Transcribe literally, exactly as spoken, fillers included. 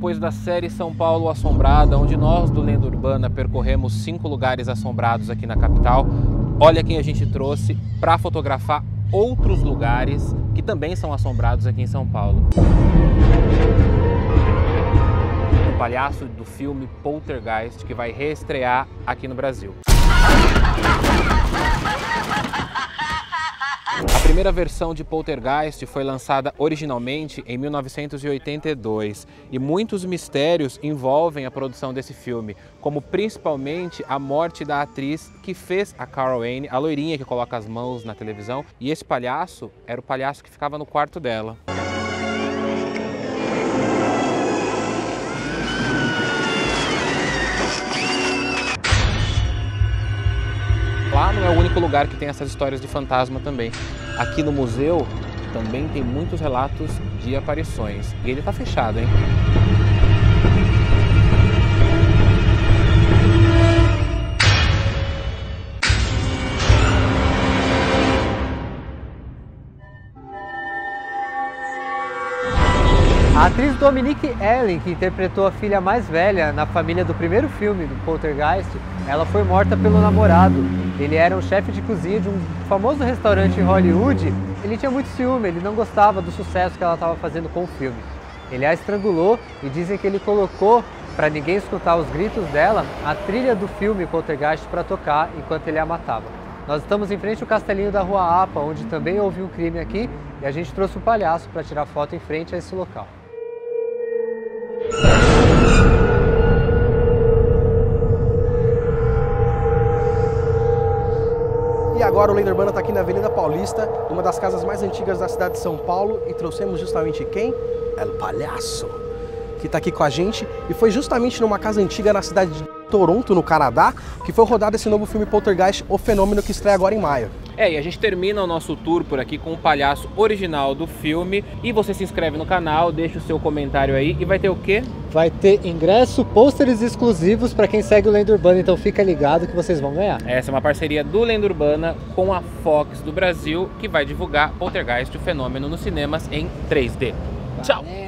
depois da série São Paulo Assombrada, onde nós do Lenda Urbana percorremos cinco lugares assombrados aqui na capital, olha quem a gente trouxe para fotografar outros lugares que também são assombrados aqui em São Paulo. O palhaço do filme Poltergeist, que vai reestrear aqui no Brasil. A primeira versão de Poltergeist foi lançada originalmente em mil novecentos e oitenta e dois e muitos mistérios envolvem a produção desse filme, como principalmente a morte da atriz que fez a Carol Anne, a loirinha que coloca as mãos na televisão, e esse palhaço era o palhaço que ficava no quarto dela. Lá não é o único lugar que tem essas histórias de fantasma também. Aqui no museu também tem muitos relatos de aparições. E ele tá fechado, hein? A atriz Dominique Ellen, que interpretou a filha mais velha na família do primeiro filme do Poltergeist, ela foi morta pelo namorado. Ele era um chefe de cozinha de um famoso restaurante em Hollywood. Ele tinha muito ciúme, ele não gostava do sucesso que ela estava fazendo com o filme. Ele a estrangulou e dizem que ele colocou, para ninguém escutar os gritos dela, a trilha do filme Poltergeist para tocar enquanto ele a matava. Nós estamos em frente ao castelinho da Rua APA, onde também houve um crime aqui, e a gente trouxe um palhaço para tirar foto em frente a esse local. E agora o Lenda Urbana está aqui na Avenida Paulista, uma das casas mais antigas da cidade de São Paulo, e trouxemos justamente quem? El Palhaço, que está aqui com a gente, e foi justamente numa casa antiga na cidade de Toronto, no Canadá, que foi rodado esse novo filme Poltergeist, O Fenômeno, que estreia agora em maio. É, e a gente termina o nosso tour por aqui com o palhaço original do filme. E você se inscreve no canal, deixa o seu comentário aí. E vai ter o quê? Vai ter ingresso, pôsteres exclusivos para quem segue o Lenda Urbana, então fica ligado que vocês vão ganhar. Essa é uma parceria do Lenda Urbana com a Fox do Brasil, que vai divulgar Poltergeist, o Fenômeno, nos cinemas em três D. Tchau!